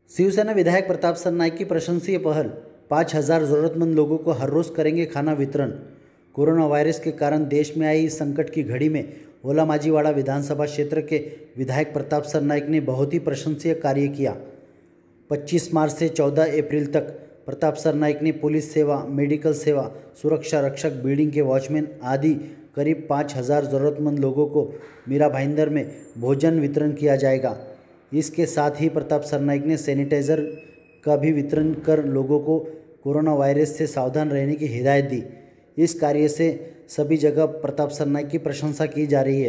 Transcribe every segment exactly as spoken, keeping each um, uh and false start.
शिवसेना विधायक प्रताप सरनाईक की प्रशंसनीय पहल। पाँच हजार ज़रूरतमंद लोगों को हर रोज़ करेंगे खाना वितरण। कोरोना वायरस के कारण देश में आई इस संकट की घड़ी में होला माजीवाड़ा विधानसभा क्षेत्र के विधायक प्रताप सरनाईक ने बहुत ही प्रशंसनीय कार्य किया। पच्चीस मार्च से चौदह अप्रैल तक प्रताप सरनाईक ने पुलिस सेवा, मेडिकल सेवा, सुरक्षा रक्षक, बिल्डिंग के वॉचमैन आदि करीब पाँच हजार ज़रूरतमंद लोगों को मीरा भाईंदर में भोजन वितरण किया जाएगा। इसके साथ ही प्रताप सरनाईक ने सैनिटाइज़र का भी वितरण कर लोगों को कोरोना वायरस से सावधान रहने की हिदायत दी। इस कार्य से सभी जगह प्रताप सरनाईक की प्रशंसा की जा रही है।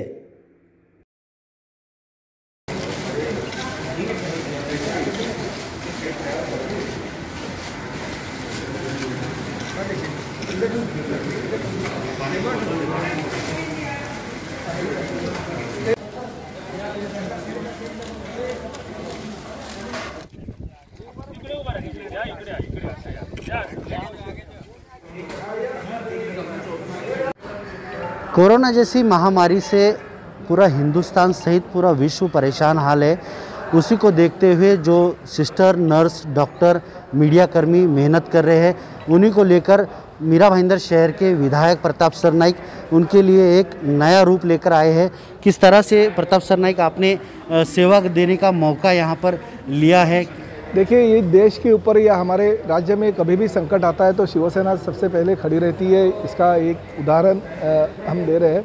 कोरोना जैसी महामारी से पूरा हिंदुस्तान सहित पूरा विश्व परेशान हाल है। उसी को देखते हुए जो सिस्टर, नर्स, डॉक्टर, मीडियाकर्मी मेहनत कर रहे हैं, उन्हीं को लेकर मीरा भाईंदर शहर के विधायक प्रताप सरनाईक उनके लिए एक नया रूप लेकर आए हैं। किस तरह से प्रताप सरनाईक आपने सेवा देने का मौका यहाँ पर लिया है? देखिए, ये देश के ऊपर या हमारे राज्य में कभी भी संकट आता है तो शिवसेना सबसे पहले खड़ी रहती है। इसका एक उदाहरण हम दे रहे हैं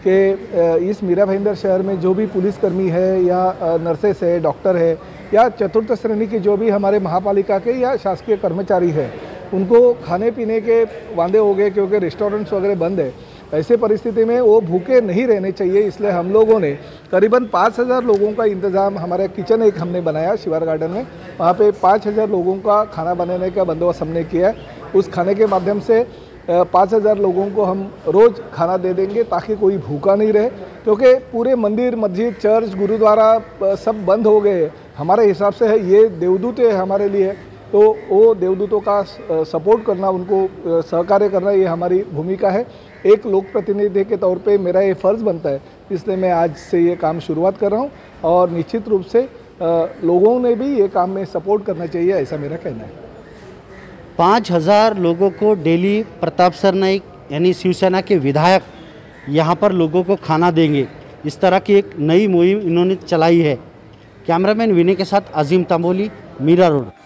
कि इस मीरा भाईंदर शहर में जो भी पुलिसकर्मी है या नर्सेस है, डॉक्टर है या चतुर्थ श्रेणी के जो भी हमारे महापालिका के या शासकीय कर्मचारी है, उनको खाने पीने के वांदे हो गए क्योंकि रेस्टोरेंट्स वगैरह बंद है। ऐसे परिस्थिति में वो भूखे नहीं रहने चाहिए, इसलिए हम लोगों ने करीबन पाँच हज़ार लोगों का इंतज़ाम, हमारा किचन एक हमने बनाया शिवार गार्डन में, वहाँ पे पाँच हज़ार लोगों का खाना बनाने का बंदोबस्त हमने किया है। उस खाने के माध्यम से पाँच हज़ार लोगों को हम रोज़ खाना दे देंगे ताकि कोई भूखा नहीं रहे, क्योंकि पूरे मंदिर, मस्जिद, चर्च, गुरुद्वारा सब बंद हो गए। हमारे हिसाब से है ये देवदूत है हमारे लिए, तो वो देवदूतों का सपोर्ट करना, उनको सहकार्य करना, ये हमारी भूमिका है। एक लोक प्रतिनिधि के तौर पे मेरा ये फ़र्ज़ बनता है, इसलिए मैं आज से ये काम शुरुआत कर रहा हूँ और निश्चित रूप से लोगों ने भी ये काम में सपोर्ट करना चाहिए, ऐसा मेरा कहना है। पाँच हज़ार लोगों को डेली प्रताप सरनाईक यानी शिवसेना के विधायक यहाँ पर लोगों को खाना देंगे, इस तरह की एक नई मुहिम इन्होंने चलाई है। कैमरामैन विनय के साथ अजीम तंबोली, मीरा रोड।